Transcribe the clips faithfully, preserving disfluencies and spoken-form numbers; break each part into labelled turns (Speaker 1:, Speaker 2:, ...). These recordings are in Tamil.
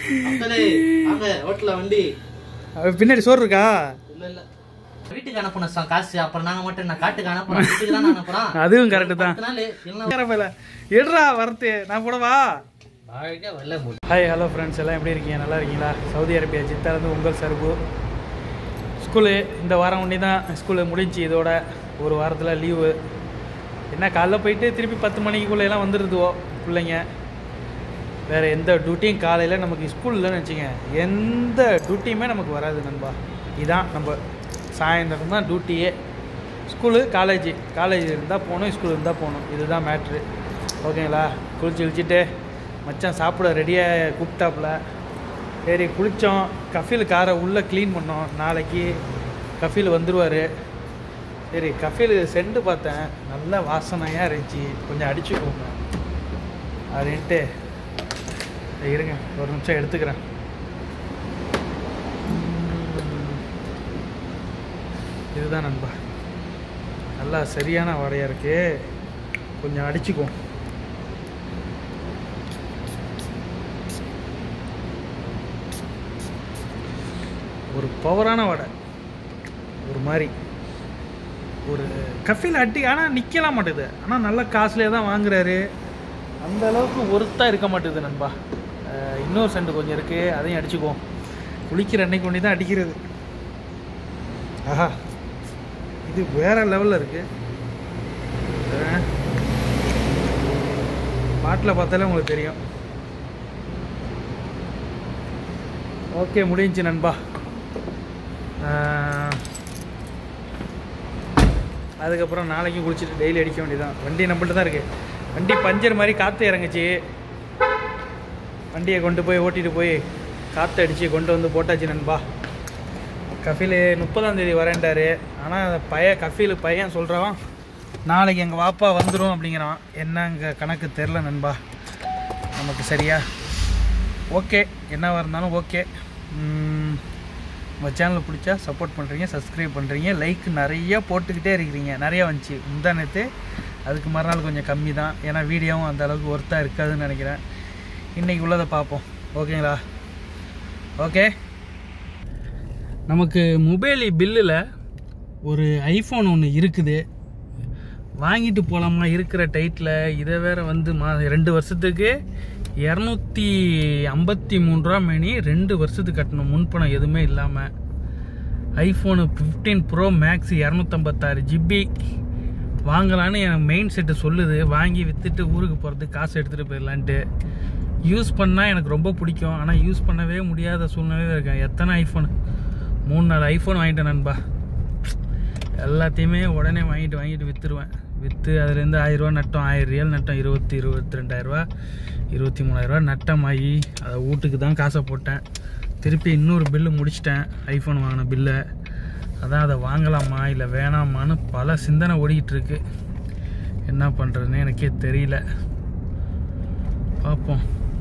Speaker 1: பின்னாடி சோறு இருக்கா?
Speaker 2: வீட்டுக்கு அனுப்பணும் காசு, அப்புறம் நாங்க மட்டும் நான் காட்டுக்கு அனுப்புறோம், வீட்டுக்கு தான் அனுப்புறோம்.
Speaker 1: அதுவும் கரெக்ட் தான். எடுறா வரத்து நான் கூடவா? ஹாய் ஹலோ ஃப்ரெண்ட்ஸ், எல்லாம் எப்படி இருக்கீங்க? நல்லா இருக்கீங்களா? சவுதி அரேபியா ஜித்தாலேருந்து உங்கள் சர்பு. ஸ்கூலு இந்த வாரம் ஒன்றி தான் ஸ்கூலு முடிஞ்சு, இதோட ஒரு வாரத்தில் லீவு. என்ன காலைல போயிட்டு திருப்பி பத்து மணிக்குள்ளேலாம் வந்துடுதுவோ பிள்ளைங்க. வேறு எந்த டியூட்டியும் காலையில் நமக்கு ஸ்கூல் இல்லைன்னு வச்சுங்க, எந்த டியூட்டியுமே நமக்கு வராது நண்பா. இதுதான் நம்ம சாயந்தரம் தான் டியூட்டியே. ஸ்கூலு காலேஜு, காலேஜ் இருந்தால் போகணும், ஸ்கூல் இருந்தால் போகணும், இதுதான் மேட்ரு. ஓகேங்களா? குளிச்சு குளிச்சுட்டு மச்சான் சாப்பிட ரெடியாக கூப்பிட்டாப்புல. சரி குளித்தோம். கஃபீல் காரை உள்ளே க்ளீன் பண்ணோம். நாளைக்கு கஃபீல் வந்துடுவார். சரி கஃபீல் சென்று பார்த்தேன், நல்ல வாசனையாக இருந்துச்சு, கொஞ்சம் அடிச்சுக்கோங்க அப்படின்ட்டு. இருங்க ஒரு நிமிஷம் எடுத்துக்கிறேன். இதுதான் நண்பா, நல்லா சரியான வாடையாக இருக்கு, கொஞ்சம் அடிச்சுக்கும். ஒரு பவரான வடை, ஒரு மாதிரி ஒரு கஃபீல் அட்டி. ஆனால் நிற்கலாம் மாட்டேது, ஆனால் நல்ல காஸ்ட்லியாக தான் வாங்குறாரு. அந்த அளவுக்கு ஒர்த்தாக இருக்க மாட்டேது நண்பா. இன்னொரு சென்ட் கொஞ்சம் இருக்குது, அதையும் அடிச்சுக்குவோம். குளிக்கிற அன்னைக்கு ஒன்றி தான் அடிக்கிறது. ஆஹா, இது வேறு லெவலில் இருக்குது. பாட்டில் பார்த்தாலே உங்களுக்கு தெரியும். ஓகே முடிஞ்சிச்சு நண்பா. அதுக்கப்புறம் நாளைக்கும் குளிச்சுட்டு டெய்லி அடிக்க வேண்டியதான். வண்டி நம்மள்ட்ட தான் இருக்குது. வண்டி பஞ்சர் மாதிரி காற்று இறங்குச்சு. வண்டியை கொண்டு போய் ஓட்டிகிட்டு போய் காற்று அடித்து கொண்டு வந்து போட்டாச்சு நண்பா. கஃபீல் முப்பதாம் தேதி வரேன்டாரு. ஆனால் பைய கஃபீல் பையன் சொல்கிறான் நாளைக்கு எங்கள் வாப்பா வந்துடும் அப்படிங்கிறான். என்னங்க கணக்கு தெரில நண்பா நமக்கு சரியா. ஓகே என்னவாக இருந்தாலும் ஓகே. நம்ம சேனலில் பிடிச்சா சப்போர்ட் பண்ணுறீங்க, சப்ஸ்கிரைப் பண்ணுறீங்க, லைக் நிறையா போட்டுக்கிட்டே இருக்கிறீங்க. நிறையா வந்துச்சு முந்தானத்து. அதுக்கு மறுநாள் கொஞ்சம் கம்மி தான், ஏன்னா வீடியோவும் அந்த அளவுக்கு ஒர்த்தாக இருக்காதுன்னு நினைக்கிறேன். இன்றைக்கி உள்ளதை பார்ப்போம். ஓகேங்களா? ஓகே. நமக்கு மொபைல் பில்லில் ஒரு ஐஃபோன் ஒன்று இருக்குது, வாங்கிட்டு போகலாமா இருக்கிற டைட்டில். இதை வேறு வந்து மா ரெண்டு வருஷத்துக்கு இரநூத்தி ஐம்பத்தி மூணு ரூபா மேனி ரெண்டு வருஷத்துக்கு கட்டணும், முன்பணம் எதுவுமே இல்லாமல். ஐஃபோனு ஃபிஃப்டீன் ப்ரோ மேக்ஸ் இரநூத்தம்பத்தாறு ஜிபி வாங்கலான்னு எனக்கு மெயின் செட்டு சொல்லுது. வாங்கி விற்றுட்டு ஊருக்கு போகிறதுக்கு காசு எடுத்துகிட்டு போயிடலான்ட்டு. யூஸ் பண்ணால் எனக்கு ரொம்ப பிடிக்கும், ஆனால் யூஸ் பண்ணவே முடியாத சூழ்நிலையில் இருக்கேன். எத்தனை ஐஃபோனு, மூணு நாலு ஐஃபோன் வாங்கிட்டேன் நண்பா. எல்லாத்தையுமே உடனே வாங்கிட்டு வாங்கிட்டு விற்றுருவேன். விற்று அதுலேருந்து ஆயிரரூவா நட்டம், ஆயிரம் ரியல் நட்டம், இருபத்தி இருபத்தி ரெண்டாயிரரூவா இருபத்தி மூணாயிரரூவா நட்டமாகி அதை வீட்டுக்கு தான் காசை போட்டேன். திருப்பி இன்னொரு பில்லு முடிச்சிட்டேன், ஐஃபோன் வாங்கின பில்லை. அதான் அதை வாங்கலாமா இல்லை வேணாமான்னு பல சிந்தனை ஓடிக்கிட்டுருக்கு. என்ன பண்ணுறதுன்னு எனக்கே தெரியல. பார்ப்போம்.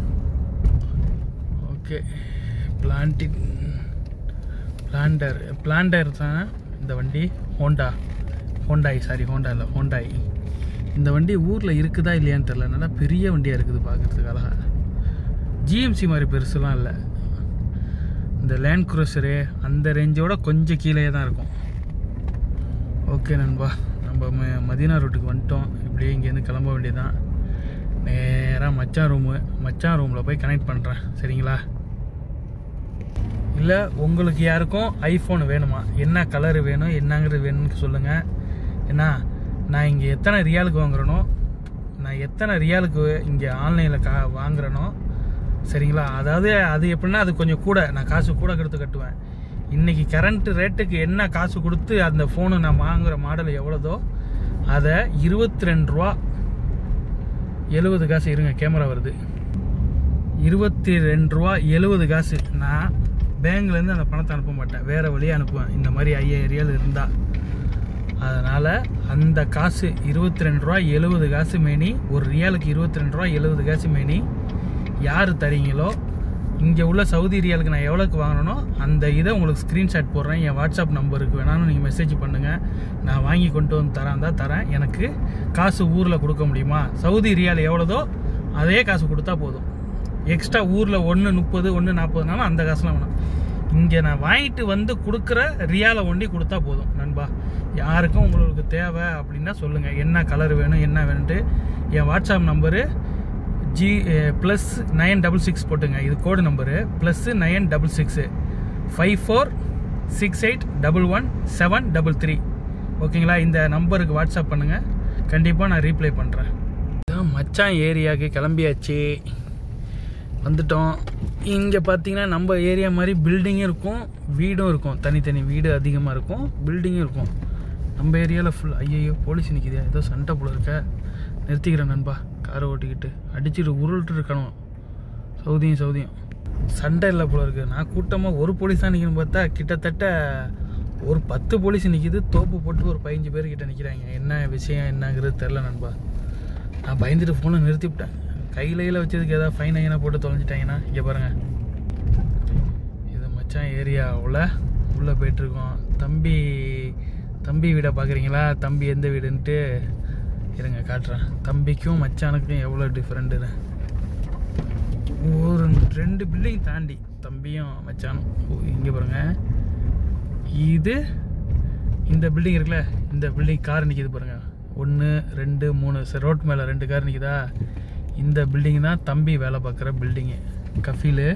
Speaker 1: ஓகே. பிளான்டிக் பிளாண்டர் பிளாண்டர் தான் இந்த வண்டி. ஹோண்டா ஹோண்டாய் சாரி ஹோண்டா இல்லை ஹோண்டாய். இந்த வண்டி ஊரில் இருக்குதா இல்லையான்னு தெரில. நல்லா பெரிய வண்டியாக இருக்குது பார்க்குறதுக்கு, அழகாக. ஜிஎம்சி மாதிரி பெருசுலாம் இல்லை, இந்த லேண்ட் க்ரூசரு அந்த ரேஞ்சோட கொஞ்சம் கீழே தான் இருக்கும். ஓகே நண்பா, நம்ம ம மதீனா ரோட்டுக்கு வந்துட்டோம். இப்படியே இங்கேருந்து கிளம்ப வேண்டியதான். நேராக மச்சான் ரூமு, மச்சான் ரூமில் போய் கனெக்ட் பண்ணுறேன். சரிங்களா? இல்லை உங்களுக்கு யாருக்கும் ஐஃபோன் வேணுமா, என்ன கலரு வேணும் என்னங்கிறது வேணும்னு சொல்லுங்கள். ஏன்னா நான் இங்கே எத்தனை ரியாலுக்கு வாங்குறேனோ, நான் எத்தனை ரியாலுக்கு இங்கே ஆன்லைனில் கா வாங்குறேனோ சரிங்களா? அதாவது அது எப்படின்னா அது கொஞ்சம் கூட, நான் காசு கூட கொடுத்து கட்டுவேன். இன்றைக்கி கரண்ட் ரேட்டுக்கு என்ன காசு கொடுத்து அந்த ஃபோனு நான் வாங்குகிற மாடல் எவ்வளோதோ அதை இருபத்தி ரெண்டு ரூபா எழுபது காசு. இருங்க கேமரா வருது. இருபத்தி ரெண்டு ரூபா எழுபது காசு. நான் பேங்க்லேருந்து அந்த பணத்தை அனுப்ப மாட்டேன், வேறு வழியாக அனுப்புவேன். இந்த மாதிரி ஐயாயிரம் ரியால் இருந்தால். அதனால் அந்த காசு இருபத்தி ரெண்டு ரூபா எழுபது காசு மேனி, ஒரு ரியாலுக்கு இருபத்தி ரெண்டு ரூபா எழுபது காசு மேனி யார் தரீங்களோ, இங்கே உள்ள சவுதி ரியாலுக்கு நான் எவ்வளோக்கு வாங்கினோ அந்த இதை உங்களுக்கு ஸ்க்ரீன்ஷாட் போடுறேன். என் வாட்ஸ்அப் நம்பருக்கு வேணாலும் நீங்கள் மெசேஜ் பண்ணுங்கள், நான் வாங்கி கொண்டு வந்து தரேன் தான் தரேன். எனக்கு காசு ஊரில் கொடுக்க முடியுமா, சவுதி ரியால் எவ்வளோதோ அதே காசு கொடுத்தா போதும். எக்ஸ்ட்ரா ஊரில் ஒன்று முப்பது ஒன்று நாற்பதுனாலும் அந்த காசுலாம் வேணாம். இங்கே நான் வாங்கிட்டு வந்து கொடுக்குற ரியாலை ஒண்டி கொடுத்தா போதும் நண்பா. யாருக்கும் உங்களுக்கு தேவை அப்படின்னா சொல்லுங்கள், என்ன கலர் வேணும் என்ன வேணுன்ட்டு. என் WhatsApp number ji plus nine double six போட்டுங்க, இது code number. Plus nine double six five four six eight double one seven double three ஓகேங்களா? இந்த நம்பருக்கு வாட்ஸ்அப் பண்ணுங்கள், கண்டிப்பாக நான் ரீப்ளை பண்ணுறேன். இதான் மச்சான் ஏரியாவுக்கு கிளம்பியாச்சு, வந்துட்டோம். இங்கே பார்த்தீங்கன்னா நம்ம ஏரியா மாதிரி பில்டிங்கும் இருக்கும் வீடும் இருக்கும், தனித்தனி வீடு அதிகமாக இருக்கும், பில்டிங்கும் இருக்கும். நம்ம ஏரியாவில் ஃபுல் ஐயோ போலீஸ் நிற்கிதே, ஏதோ சண்டை போல இருக்க. நிறுத்திக்கிறேன் நண்பா, காரை ஓட்டிக்கிட்டு அடிச்சுட்டு உருள்ட்டு இருக்கணும். சவுதியும் சவுதியும் சண்டை இல்லை போல இருக்குது. நான் கூட்டமாக ஒரு போலீஸ் தான் நிற்கணும்னு பார்த்தா கிட்டத்தட்ட ஒரு பத்து போலீஸ் நிற்கிது. தோப்பு போட்டு ஒரு பதினஞ்சு பேர் கிட்ட நிற்கிறாங்க. என்ன விஷயம் என்னங்கிறது தெரில நண்பா. நான் பயந்துட்டு ஃபோனை நிறுத்திவிட்டேன். கையில வச்சதுக்கு ஏதாவது ஃபைன் ஐனா போட்டு தொலைஞ்சிட்டாங்கன்னா. இங்கே பாருங்கள், இது மச்சான் ஏரியாவில் உள்ளே போயிட்டுருக்கோம். தம்பி தம்பி வீடை பார்க்குறீங்களா? தம்பி எந்த வீடுன்ட்டு இருங்க காட்டுறேன். தம்பிக்கும் மச்சானுக்கும் எவ்வளோ டிஃப்ரெண்ட்டுன்னு. ஒரு ரெண்டு பில்டிங் தாண்டி தம்பியும் மச்சானும். இங்கே பாருங்கள், இது இந்த பில்டிங் இருக்குல்ல, இந்த பில்டிங் கார் நிற்கிது பாருங்கள். ஒன்று ரெண்டு மூணு சரி, ரோட் மேலே ரெண்டு கார் நிற்கிதா? இந்த பில்டிங் தான் தம்பி வேலை பார்க்குற பில்டிங்கு. கஃபீலு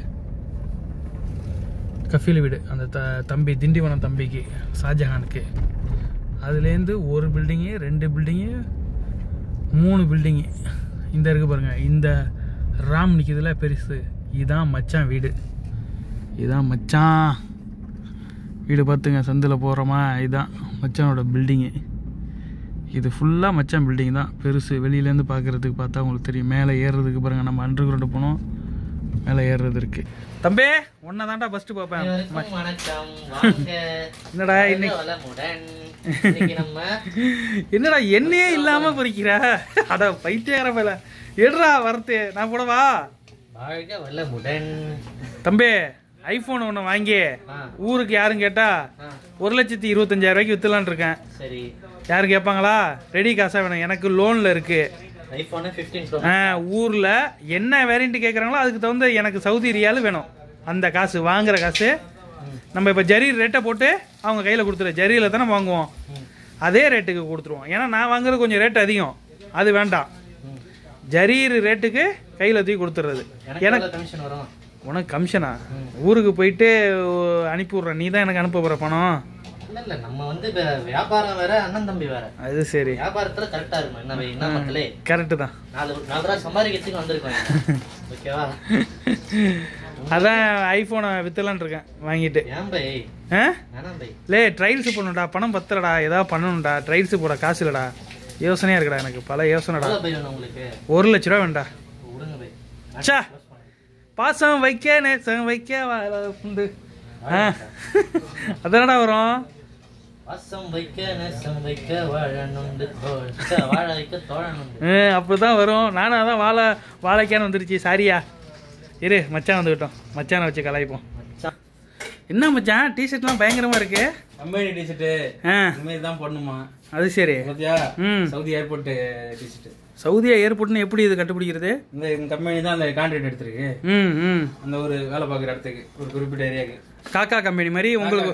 Speaker 1: கஃபீல் வீடு, அந்த த தம்பி திண்டிவனம் தம்பிக்கு, ஷாஜஹானுக்கு. அதுலேருந்து ஒரு பில்டிங்கு, ரெண்டு பில்டிங்கு, மூணு பில்டிங்கு. இந்த இருக்குது பாருங்கள், இந்த ராம் நிற்கிதுல பெருசு, இதுதான் மச்சான் வீடு. இதுதான் மச்சான் வீடு. பார்த்துங்க, சந்தில் போகிறோமா, இதுதான் மச்சானோட பில்டிங்கு. இது ஃபுல்லாக மச்சான் பில்டிங் தான், பெருசு. வெளியிலேருந்து பார்க்குறதுக்கு பார்த்தா உங்களுக்கு தெரியும். மேலே ஏறுறதுக்கு பாருங்கள், நம்ம அண்டர் கிரவுண்டு போனோம், மேலே ஏறுறது இருக்குது. தம்பி ஒன்றை தாண்டா ஃபஸ்ட்டு பார்ப்பேன். என்னடா இன்னைக்கு நம்ம என்னடா என்னையே இல்லாமல் பொறிக்கிற? அட பைத்தியார மேல எடுறா வரத்து, நான் போடவா? தம்பி ஐஃபோன் ஒன்று வாங்கி ஊருக்கு யாரும் கேட்டா ஒரு லட்சத்தி இருபத்தஞ்சாயிரம் ரூபாய்க்கு வித்துலான் இருக்கேன். சரி, யாரும் கேட்பாங்களா? ரெடி காசா வேணும், எனக்கு லோனில் இருக்கு. ஊரில் என்ன வேரியன்ட் கேட்குறாங்களோ அதுக்கு தகுந்த எனக்கு சவுதி ரியால் வேணும். அந்த காசு வாங்குற காசு நம்ம இப்போ ஜரி ரேட்டை போட்டு அவங்க கையில் கொடுத்துரு. ஜரியில் தானே வாங்குவோம், அதே ரேட்டுக்கு கொடுத்துருவோம். ஏன்னா நான் வாங்குறது கொஞ்சம் ரேட் அதிகம், அது வேண்டாம். ஜரீர் ரேட்டுக்கு கையில் தூக்கி கொடுத்துட்றது. எனக்கு உனக்கு கமிஷனா? ஊருக்கு போயிட்டு அனுப்பி விட்றேன், நீ தான் எனக்கு அனுப்ப போகிற பணம்.
Speaker 2: இல்ல நம்ம வந்து வியாபாரம் வேற, அண்ணன் தம்பி வேற. அது சரி, வியாபாரத்துல கரெக்டா இருக்கும். என்ன என்ன மக்களே, கரெக்ட் தான். நாலு நாலு ரூபா சம்பாதிக்கிறதுக்கு வந்திருக்கோம். ஓகேவா?
Speaker 1: அதான் ஐபோனை வித்தலான் இருக்கேன் வாங்கிட்டு.
Speaker 2: ஏன் பை?
Speaker 1: லே ட்ரைல்ஸ் போடணும்டா, பணம் பத்தலடா, ஏதாவது பண்ணணும்டா. ட்ரைல்ஸ் போட காசு இல்லடா, யோசனையா இருக்குடா எனக்கு, பல யோசனைடா. உங்களுக்கு ஒரு லட்ச ரூபா வேண்டா. சா பாசம் வைக்க நேசம் வைக்க உண்டு, அதானடா வரும். அப்படிதான் வரும். நானும் அதான் வாழை வாழைக்கான வந்துருச்சு. சாரியா இரு, மச்சான் வந்துக்கிட்டோம், மச்சானை வச்சு கலாய்ப்போம். என்ன மச்சான் டிஷர்ட்லாம் பயங்கரமா இருக்கு.
Speaker 3: கம்பெனி டிஷர்ட்டு இனிமேல் தான் போடணுமா?
Speaker 1: அது சரி.
Speaker 3: ம், சவுதி ஏர்போர்ட் டிஷர்ட்.
Speaker 1: சவுதியா ஏர்போர்ட்னு எப்படி இது கண்டுபிடிக்கிறது?
Speaker 3: இந்த கம்பெனி தான் அந்த கான்ட்ராக்ட் எடுத்துருக்கு.
Speaker 1: ம் ம்
Speaker 3: அந்த ஒரு வேலை பார்க்குற இடத்துக்கு, ஒரு குறிப்பிட்ட ஏரியாவுக்கு.
Speaker 1: காக்கா கம்பெனி மாதிரி உங்களுக்கு.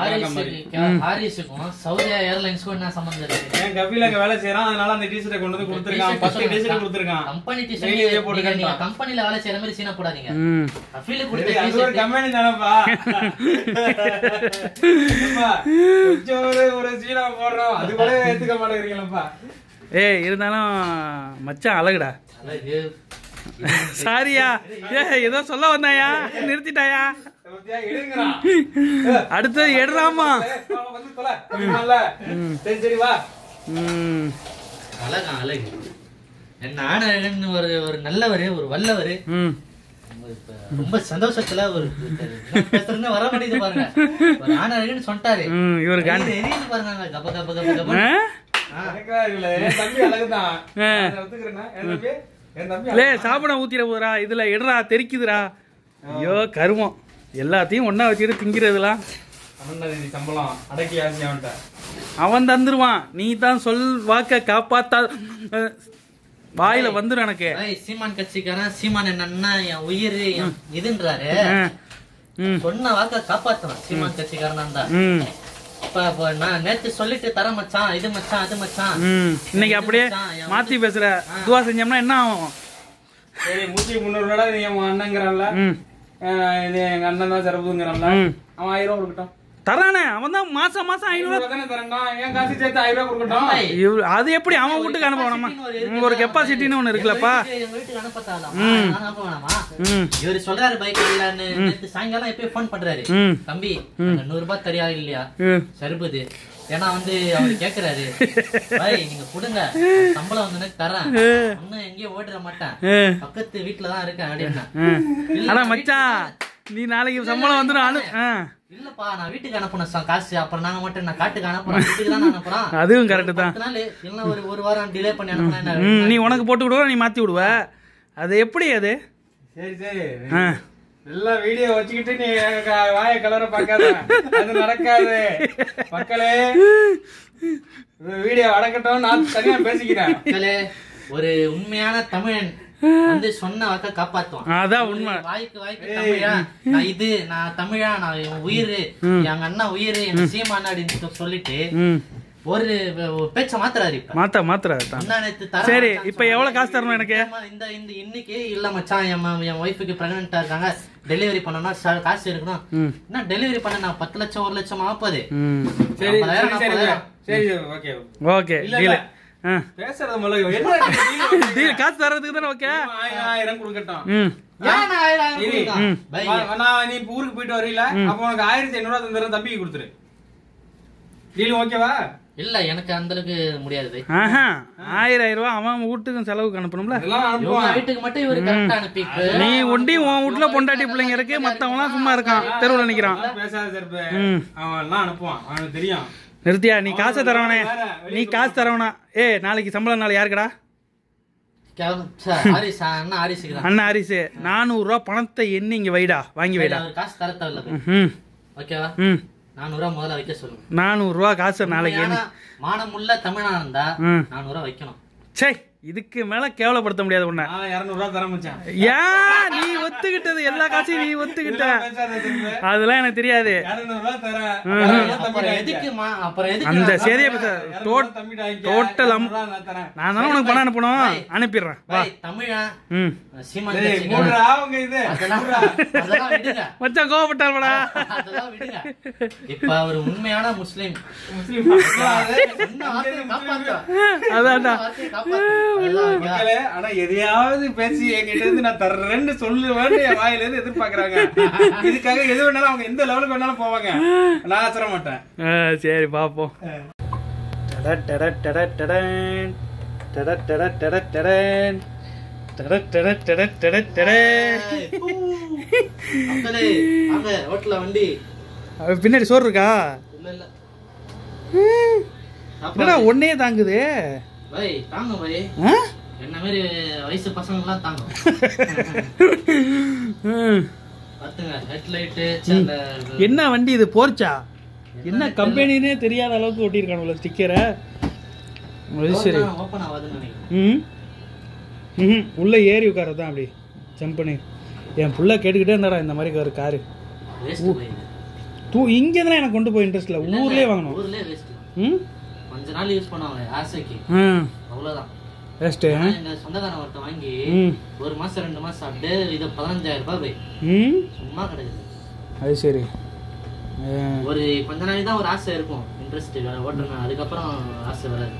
Speaker 2: சவுதியா ஏர்லைன்ஸ்க்கு என்ன சம்பந்தம் இருக்கு?
Speaker 3: என் கபில அங்க வேலை செய்யறான், அதனால அந்த டிஷர்ட்டை கொண்டு வந்து கொடுத்துருக்கான். பத்து டிஷர்ட் கொடுத்துருக்கான்.
Speaker 2: கம்பெனி டிஷர்ட் போட்டுருக்காங்க. கம்பெனில வேலை செய்யற மாதிரி சீனா போடாதீங்க. கபில கொடுத்து
Speaker 3: அது ஒரு கம்பெனி தானப்பா. கொஞ்சம் ஒரு ஒரு சீனா போடுறோம், அது கூட ஏத்துக்க மாட்டேங்கிறீங்களப்பா.
Speaker 1: ஏய் இருந்தாலும் மச்சான் அழகுடா. சாரியா, ஏ ஏதோ சொல்ல வந்தாயா, நிறுத்திட்டாயா? அடுத்து எடுறாமா.
Speaker 2: ஒரு ஒரு நல்லவரு, ஒரு வல்லவரு, ரொம்ப சந்தோஷத்துல ஒரு வர மாட்டேங்குது பாருங்க. ஒரு ஆணழகுன்னு சொல்லிட்டாரு
Speaker 1: இவரு
Speaker 2: பாருங்க. கப கப கப கப
Speaker 1: சாப்பிட ஊத்திர போறா, இதுல எடுறா தெரிக்குதுடா. ஐயோ கருமம், எல்லாத்தையும் ஒன்னா வச்சுட்டு திங்கிறதுலாம்.
Speaker 3: சம்பளம் அடக்கி
Speaker 1: அவன் தந்துருவான், நீ தான் சொல் வாக்க காப்பாத்தா. வாயில வந்துடும் எனக்கு.
Speaker 2: சீமான் கட்சிக்காரன் சீமான் என்னன்னா என் உயிர் இதுன்றாரு. சொன்ன வாக்க காப்பாத்துவான் சீமான் கட்சிக்காரனா இருந்தா. இப்ப நான் நேத்து சொல்லிட்டு தர மச்சான், இது மச்சான், அது மச்சான்.
Speaker 1: இன்னைக்கு அப்படியே மாத்தி பேசுற. துவா செஞ்சோம்னா என்ன ஆகும்?
Speaker 3: சரி நூத்தி முன்னூறு ரூபா நீ என் அண்ணங்கிறான்ல, இது எங்க அண்ணன் தான் சிறப்புங்கிறான்ல, அவன் ஆயிரம் ரூபா கொடுக்கட்டும்.
Speaker 1: தரானே அவன் தான் மாசம் மாசம் ஐநூறு ரூபா
Speaker 3: தானே தரேன். என் காசு சேர்த்து ஆயிரம் ரூபா கொடுக்கட்டும்.
Speaker 1: அது எப்படி அவன் வீட்டுக்கு அனுப்பணுமா? ஒரு கெப்பாசிட்டின்னு ஒண்ணு இருக்குல்லப்பா.
Speaker 2: வீட்டுக்கு அனுப்பத்தாலாம் இவரு சொல்றாரு பைக் இல்லன்னு. நேத்து சாயங்காலம் எப்பயும் போன் பண்றாரு, தம்பி நூறு ரூபாய் தரியா இல்லையா சருபுது. ஏன்னா வந்து அவரு கேக்குறாரு, பாய் நீங்க கொடுங்க சம்பளம் வந்து தரேன், இன்னும் எங்கேயும் ஓடிட மாட்டேன், பக்கத்து வீட்டுலதான் இருக்கேன் அப்படின்னா.
Speaker 1: மச்சான் நீ நாளைக்கு சம்பளம் வந்துடும்.
Speaker 2: இல்லப்பா நான் வீட்டுக்கு அனுப்பணும் காசு, அப்புறம் நாங்க மட்டும் நான் காட்டுக்கு அனுப்புறோம், வீட்டுக்கு தான் அனுப்புறோம்.
Speaker 1: அதுவும் கரெக்ட் தான்.
Speaker 2: இல்ல ஒரு ஒரு வாரம் டிலே பண்ணி அனுப்புனா
Speaker 1: நீ உனக்கு போட்டு விடுவ, நீ மாத்தி விடுவ. அது எப்படி அது?
Speaker 3: சரி சரி எல்லாம் வீடியோ வச்சுக்கிட்டு நீ வாய கலர பாக்காத, அது நடக்காது. மக்களே வீடியோ அடக்கட்டும், நான் தனியா பேசிக்கிறேன்.
Speaker 2: மக்களே ஒரு உண்மையான தமிழன் வந்து சொன்ன வாக்க காப்பாத்துவான்.
Speaker 1: அதான் உண்மை.
Speaker 2: வாய்க்கு வாய்க்கு தமிழா நான் இது நான் தமிழா நான் என் உயிர் எங்க அண்ணா உயிர் எங்க சீமானா அப்படின்னு சொல்லிட்டு ஒரு பேச்ச மாத்துறாரு. இப்ப
Speaker 1: மாத்த மாத்துறாரு. சரி இப்ப எவ்வளவு காசு தரணும் எனக்கு?
Speaker 2: இந்த இந்த இன்னைக்கு இல்ல மச்சான் என் என் ஒய்ஃபுக்கு பிரெக்னெண்டா இருக்காங்க, டெலிவரி பண்ணனா காசு இருக்கணும். என்ன டெலிவரி பண்ண நான் பத்து லட்சம் ஒரு லட்சம் ஆப்பது.
Speaker 1: ஓகே காசு தரதுக்கு தானே. ஓகே
Speaker 3: ஆயிரம் கொடுக்கட்டும். நீ ஊருக்கு போயிட்டு வரீல, அப்ப உனக்கு ஆயிரத்தி ஐநூறு ரூபா தந்துடுறேன், தம்பிக்கு கொடுத்துரு. டீல் ஓகேவா?
Speaker 2: இல்ல எனக்கு அந்த அளவுக்கு முடியாது.
Speaker 1: ஆயிரம் ஆயிரம் ரூபாய் அவன் வீட்டுக்கும் செலவுக்கு அனுப்பணும்ல.
Speaker 2: வீட்டுக்கு மட்டும் இவரு கரெக்டா அனுப்பி.
Speaker 1: நீ ஒண்டி உன் வீட்டுல பொண்டாட்டி பிள்ளைங்க இருக்கு, மத்தவங்க எல்லாம் சும்மா இருக்கான் தெருவுல நிக்கிறான்.
Speaker 3: பேசாத செருப்பு, அவன் எல்லாம் அனுப்புவான், அவனுக்கு தெரியும்.
Speaker 1: நிறுத்தியா நீ காசை தரவனே, நீ காசு தரவனா? ஏ நாளைக்கு சம்பளம் நாள் யாருக்கடா? அண்ணா ஹரிசு நானூறு ரூபா பணத்தை எண்ணி இங்க வைடா, வாங்கி வைடா.
Speaker 2: காசு தர தேவையில்ல ஓகேவா? நானூறு ரூபா முதல்ல வைக்க சொல்லுங்க.
Speaker 1: நானூறு ரூபா காசு நாளைக்கு
Speaker 2: மானமுள்ள தமிழா இருந்தா நானூறு ரூபா வைக்கணும்.
Speaker 1: சே இதுக்கு மேல கேவலப்படுத்த முடியாது உன்ன.
Speaker 3: இருநூறு ரூபா தர மச்சான்.
Speaker 1: ஏன் நீ ஒத்துக்கிட்டது எல்லா காசையும் நீ ஒத்துக்கிட்ட? அதெல்லாம் எனக்கு தெரியாது. அந்த சரியா டோட்டல் நான் தானே உனக்கு பணம் அனுப்பணும், அனுப்பிடுறேன். மச்சான் கோவப்பட்டால்படா.
Speaker 2: இப்ப அவர் உண்மையான முஸ்லிம்.
Speaker 1: அதான்டா
Speaker 3: மக்களே. ஆனா எதையாவது பேசி என்கிட்ட இருந்து நான் தர்றேன்னு சொல்லுவேன்னு என் வாயில இருந்து எதிர்பார்க்கறாங்க. இதுக்காக எது வேணாலும் அவங்க எந்த லெவலுக்கு வேணாலும் போவாங்க, நான் ஆச்சர மாட்டேன்.
Speaker 1: சரி பாப்போம். பின்னாடி சோறு இருக்கா? என்னடா ஒன்னே தாங்குது?
Speaker 2: பை தாங்க பை, என்ன மாதிரி வயசு பசங்க எல்லாம் தாங்க. பாத்துங்க ஹெட்லைட்.
Speaker 1: என்ன வண்டி இது? போர்ச்சா? என்ன கம்பெனினே தெரியாத அளவுக்கு ஒட்டியிருக்கானுல ஸ்டிக்கரை. சரி
Speaker 2: ஓபன் ஆகாதுன்னு நினைக்கிறேன்.
Speaker 1: ம் ம் உள்ள ஏறி உட்காரதான் அப்படி ஜம்ப் பண்ணி. என் புள்ள கேட்டுக்கிட்டே இருந்தாடா இந்த மாதிரி ஒரு காரு. தூ இங்கே தானே எனக்கு கொண்டு போய் இன்ட்ரெஸ்ட் இல்லை, ஊர்லேயே வாங்கணும்.
Speaker 2: ஊர்லேயே வேஸ்ட்.
Speaker 1: ம்
Speaker 2: கொஞ்ச நாள் யூஸ் பண்ணுவாங்க ஆசைக்கு, அவ்வளோதான் வேஸ்ட். எங்க சொந்தக்காரன் ஒருத்த வாங்கி ஒரு மாசம் ரெண்டு மாசம் அப்படியே இது பதினஞ்சாயிரம் ரூபாய் போய் சும்மா கிடைக்குது. அது
Speaker 1: சரி.
Speaker 2: ஒரு கொஞ்ச நாளைக்கு தான் ஒரு ஆசை இருக்கும், இன்ட்ரெஸ்ட் ஓட்டுறேன், அதுக்கப்புறம் ஆசை வராது.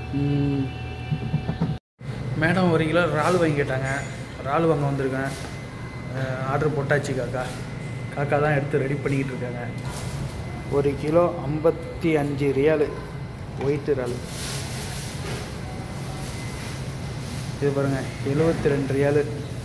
Speaker 1: மேடம் ஒரு கிலோ இறால் வாங்கி கேட்டாங்க, இறால் வாங்க வந்திருக்கேன். ஆர்டர் போட்டாச்சு காக்கா. காக்கா தான் எடுத்து ரெடி பண்ணிக்கிட்டு இருக்காங்க. ஒரு கிலோ ஐம்பத்தி அஞ்சு ரியாலு ஒயிட் இறால். இது பாருங்கள் எழுபத்தி ரெண்டு ரியாலு.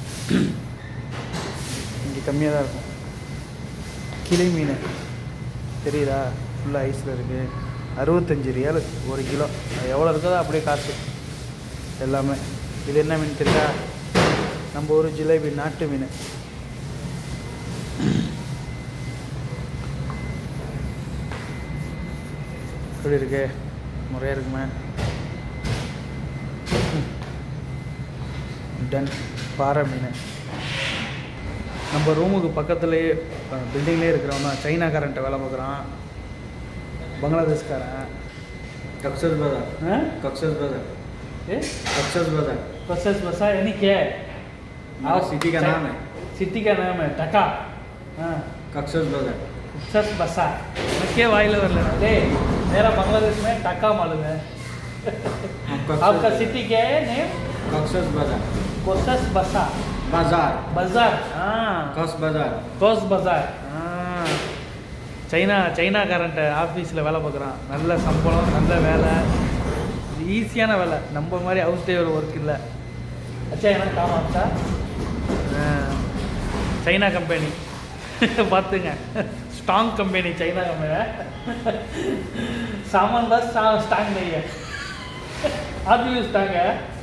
Speaker 1: இங்கே கம்மியாக தான் இருக்கும். கிளி மீன் தெரியுதா, ஃபுல்லாக ஐஸில் இருக்குது. அறுபத்தஞ்சி ரியாலு ஒரு கிலோ. எவ்வளோ இருக்குதோ அப்படியே காசு எல்லாமே. இது என்ன மீன் தெரியுதா? நம்ம ஊர் ஜிலேபி நாட்டு மீன். எப்படி இருக்கு? முறையாக இருக்குமே. டன் பாறை மீன். நம்ம ரூமுக்கு பக்கத்துலேயே பில்டிங்லேயே இருக்கிறவன் தான் சைனாக்காரன்ட்ட வேலை பார்க்குறான், பங்களாதேஷ்காரன்.
Speaker 3: कक्सस बाजार
Speaker 1: हाँ
Speaker 3: कक्सस बाजार
Speaker 1: ए
Speaker 3: कक्सस बाजार
Speaker 1: प्रोसेस बसा यानी क्या है?
Speaker 3: हाँ सिटी का नाम है
Speaker 1: सिटी का नाम है टका. हाँ
Speaker 3: कक्सस बाजार
Speaker 1: प्रोसेस बसा क्या वाइल वर लेना ले मेरा बांग्लादेश में टका मालूम है. आपका सिटी क्या है नेम?
Speaker 3: कक्सस बाजार
Speaker 1: प्रोसेस बसा
Speaker 3: बाजार
Speaker 1: बाजार. हाँ
Speaker 3: कस बाजार
Speaker 1: கோஸ் பஜார். சைனா சைனாக்காரன்ட்ட ஆஃபீஸில் வேலை பார்க்குறான். நல்ல சம்பளம், நல்ல வேலை, ஈஸியான வேலை, நம்ம மாதிரி ஹவுஸ் டிரைவர் ஒர்க் இல்லை. அச்சா எனக்கு காமா அச்சா சைனா கம்பெனி பார்த்துங்க, ஸ்ட்ராங் கம்பெனி சைனா கம்பெனி. சாமான் பஸ் ஸ்ட்ராங் नहीं है ஆத்மி ஸ்ட்ராங்க.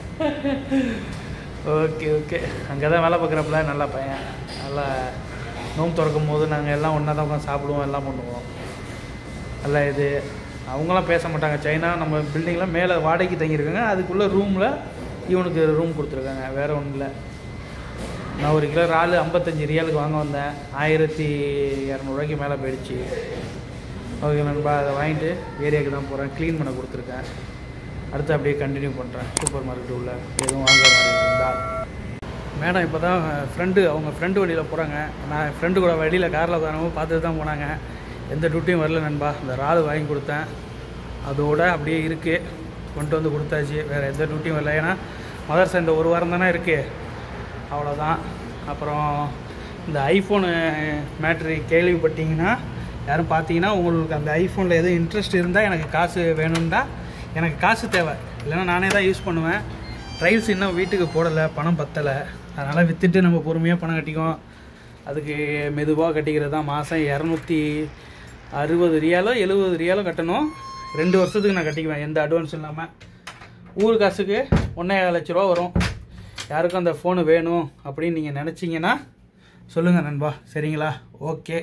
Speaker 1: ஓகே ஓகே அங்கே தான் வேலை பார்க்குறப்பல நல்லா பையன். நல்லா நோம்பு திறக்கும் போது நாங்கள் எல்லாம் ஒன்றா தான் உட்காந்து சாப்பிடுவோம், எல்லாம் பண்ணுவோம். நல்லா இது அவங்களாம் பேச மாட்டாங்க. சைனா நம்ம பில்டிங்கில் மேலே வாடகைக்கு தங்கியிருக்காங்க, அதுக்குள்ளே ரூமில் இவனுக்கு ரூம் கொடுத்துருக்காங்க, வேறு ஒன்றும் இல்லை. நான் ஒரு கிலோ இறால் ஐம்பத்தஞ்சு ரியாலுக்கு வாங்க வந்தேன், ஆயிரத்தி இரநூறுவாய்க்கு மேலே போயிடுச்சு. ஓகே நண்பா, அதை வாங்கிட்டு ஏரியாவுக்கு தான் போகிறேன், க்ளீன் பண்ண கொடுத்துருக்கேன். அடுத்து அப்படியே கண்டினியூ பண்ணுறேன் சூப்பர் மார்க்கெட்டு உள்ள எதுவும் வாங்குற மாதிரி இருந்தால். மேடம் இப்போ தான் ஃப்ரெண்டு அவங்க ஃப்ரெண்டு வழியில் போகிறாங்க. நான் ஃப்ரெண்டு கூட வழியில் காரில் உட்காரவும் பார்த்துட்டு தான் போனாங்க. எந்த டியூட்டியும் வரல நண்பா. இந்த இறால் வாங்கி கொடுத்தேன், அதோட அப்படியே இருக்குது, கொண்டு வந்து கொடுத்தாச்சு. வேறு எந்த டியூட்டியும் வரல, ஏன்னா மதர்ஸ் இந்த ஒரு வாரம் தானே இருக்குது, அவ்வளோதான். அப்புறம் இந்த ஐஃபோனு மேட்ரு கேள்விப்பட்டிங்கன்னா யாரும் பார்த்தீங்கன்னா உங்களுக்கு அந்த ஐஃபோனில் எதுவும் இன்ட்ரெஸ்ட் இருந்தால் எனக்கு காசு வேணும்னா எனக்கு காசு தேவை, இல்லைன்னா நானே தான் யூஸ் பண்ணுவேன். ட்ரைல்ஸ் இன்னும் வீட்டுக்கு போடலை, பணம் பத்தலை, அதனால் விற்றுட்டு நம்ம பொறுமையாக பணம் கட்டிக்குவோம். அதுக்கு மெதுவாக கட்டிக்கிறது தான். மாதம் இரநூத்தி அறுபது ரியாலோ எழுபது ரியாலோ கட்டணும். ரெண்டு வருஷத்துக்கு நான் கட்டிக்குவேன், எந்த அட்வான்ஸ் இல்லாமல். ஊர் காசுக்கு ஒன்றே லட்ச ரூபா வரும். யாருக்கும் அந்த ஃபோனு வேணும் அப்படின்னு நீங்கள் நினச்சிங்கன்னா சொல்லுங்கள் நண்பா, சரிங்களா? ஓகே,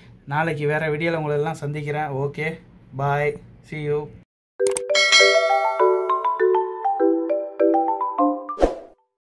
Speaker 1: நாளைக்கு வேறு வீடியோவில் உங்களெல்லாம் சந்திக்கிறேன். Okay, bye, see you.